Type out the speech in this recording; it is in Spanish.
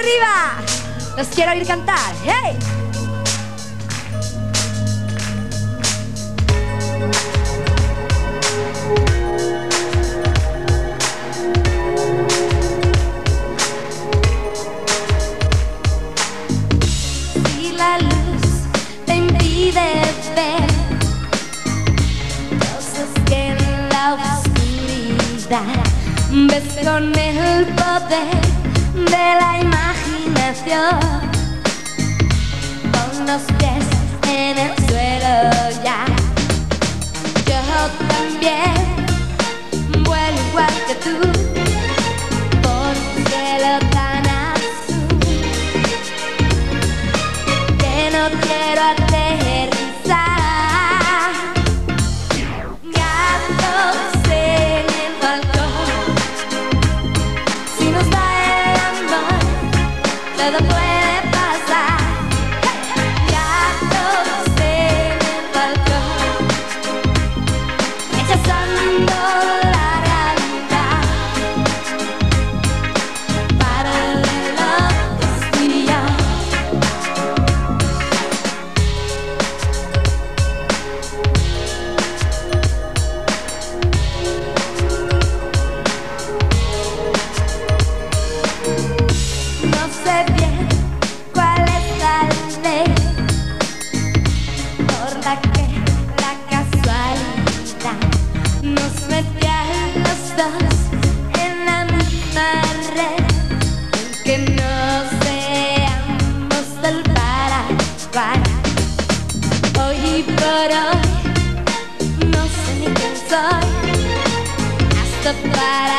arriba! Los quiero oír cantar. ¡Hey! Si la luz te impide ver cosas que en la oscuridad ves con el poder de la imaginación, con los pies en el suelo ya. Yo también vuelo igual que tú por un cielo tan azul que no quiero aterrizar. Gatos en el balcón, si nos da el amor, todo puede pasar. Gatos en el balcón, rechazando la realidad, paralelos tú y yo. No sé bien cuál es la ley por la que la casualidad nos mete a los dos en la misma red, aunque no seamos del para cual. Hoy por hoy no sé ni quién soy hasta para